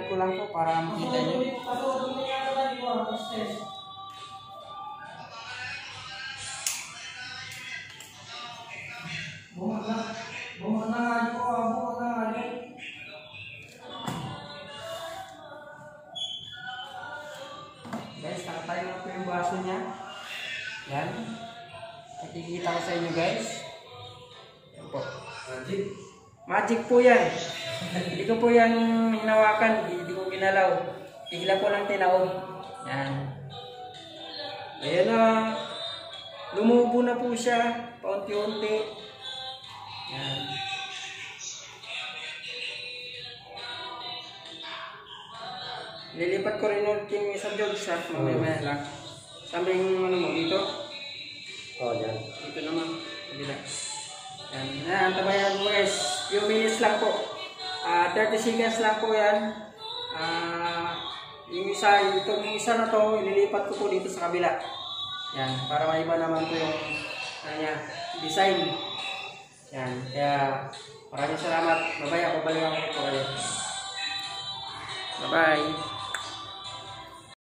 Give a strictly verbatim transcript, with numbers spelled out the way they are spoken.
ko lang po para makita nyo. Guys, nakatayo na po yung baso niya. Yan. Nakikita ko sa inyo guys. Yan po. Magic. Magic po yan. Hindi ko po yan hinawakan. Hindi ko ginalaw. Bigla ko lang tinaob. Yan. Ayan na. Lumubo na po siya. Paunti-unti. Yan. Lilipat ko rin ulit yung isang jog sa mamaya lang. Sabi yung ano mo dito? Oh, yan. Dito naman. Kabila. Yan. Yan. Tabayan mo guys. Few minutes lang po. Uh, thirty seconds lang po yan. Uh, yung isa, itong isa na to, ililipat ko po dito sa kabila. Yan. Para maiba naman po yung kanya, design. Yan. Kaya maraming salamat. Babaya. Babalikan ko po kayo. Bye-bye.